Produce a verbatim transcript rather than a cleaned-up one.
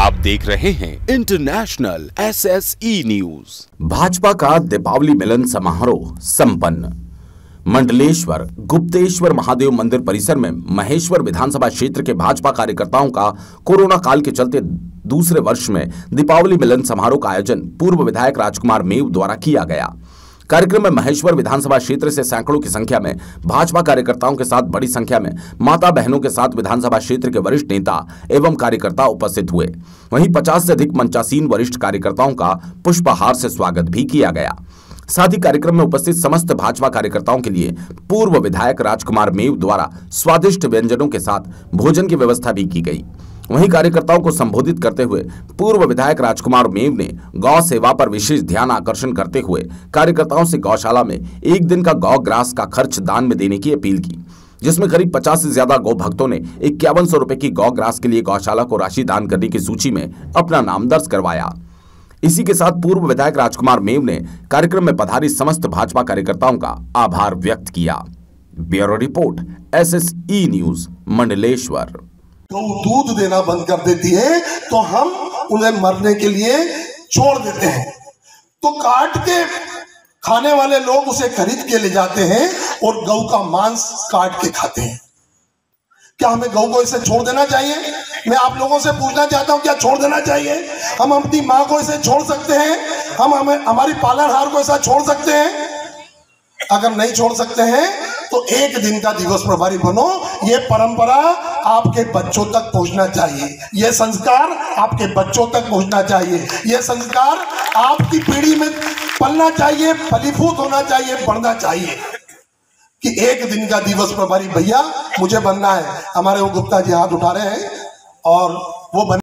आप देख रहे हैं international S S E news. Bhajpa का दीपावली मिलन समारोह संपन्न। मंडलेश्वर गुप्तेश्वर महादेव मंदिर परिसर में महेश्वर विधानसभा क्षेत्र के भाजपा कार्यकर्ताओं का कोरोना काल के चलते दूसरे वर्ष में दीपावली मिलन समारोह का आयोजन पूर्व विधायक राजकुमार मेव द्वारा किया गया। कार्यक्रम में महेश्वर विधानसभा क्षेत्र से सैकड़ों की संख्या में भाजपा कार्यकर्ताओं के साथ बड़ी संख्या में माता बहनों के साथ विधानसभा क्षेत्र के वरिष्ठ नेता एवं कार्यकर्ता उपस्थित हुए। वहीं पचास से अधिक मंचासीन वरिष्ठ कार्यकर्ताओं का पुष्पहार से स्वागत भी किया गया। साथ ही कार्यक्रम में उपस्थित समस्त भाजपा कार्यकर्ताओं के लिए पूर्व विधायक राजकुमार मेव द्वारा स्वादिष्ट व्यंजनों के साथ भोजन की व्यवस्था भी की गई। वहीं कार्यकर्ताओं को संबोधित करते हुए पूर्व विधायक राजकुमार मेव ने गौ सेवा पर विशेष ध्यान आकर्षण करते हुए कार्यकर्ताओं से गौशाला में एक दिन का गौ ग्रास का खर्च दान में देने की अपील की, जिसमें करीब पचास से ज्यादा गौ भक्तों ने इक्यावन सौ रुपए की गौ ग्रास के लिए गौशाला को राशि दान करने की सूची में अपना नाम दर्ज करवाया। इसी के साथ पूर्व विधायक राजकुमार मेव ने कार्यक्रम में पधारी समस्त भाजपा कार्यकर्ताओं का आभार व्यक्त किया। Bureau report S S E news Mandleshwar. गौ दूध देना बंद कर देती है तो हम उन्हें मरने के लिए छोड़ देते हैं, तो काट के खाने वाले लोग उसे खरीद के ले जाते हैं और गौ का मांस काट के खाते हैं। क्या हमें गौ को इसे छोड़ देना चाहिए? मैं आप लोगों से पूछना चाहता हूं, क्या छोड़ देना चाहिए? हम अपनी माँ को इसे छोड़ सकते हैं? हम हमें हमारी पालनहार को ऐसा छोड़ सकते हैं? अगर नहीं छोड़ सकते हैं तो एक दिन का दिवस प्रभारी बनो। ये परंपरा आपके बच्चों तक पहुंचना चाहिए, ये संस्कार आपके बच्चों तक पहुंचना चाहिए, ये संस्कार आपकी पीढ़ी में पलना चाहिए, फलीभूत होना चाहिए, बढ़ना चाहिए कि एक दिन का दिवस प्रभारी भैया मुझे बनना है। हमारे वो गुप्ता जी हाथ उठा रहे हैं और वो बन